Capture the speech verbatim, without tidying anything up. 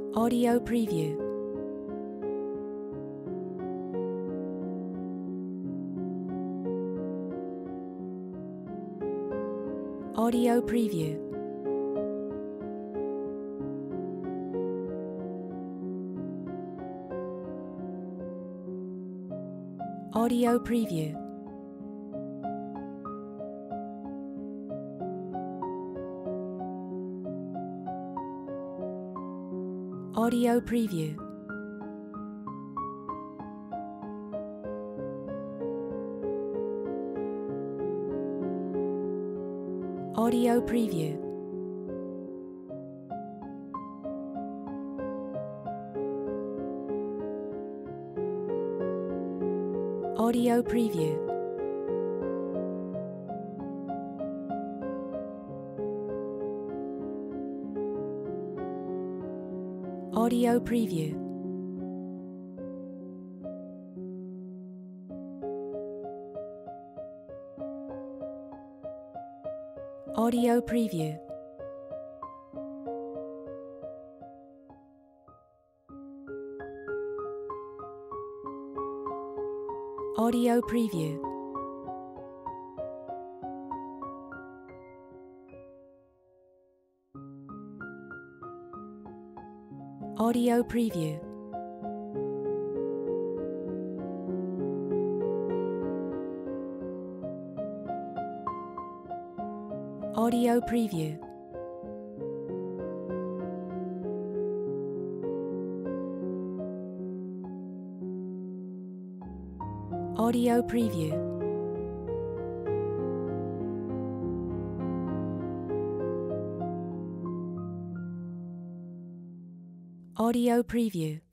Audio preview. Audio preview. Audio preview. Audio preview. Audio preview. Audio preview. Audio preview. Audio preview. Audio preview. Audio preview. Audio preview. Audio preview. Audio preview.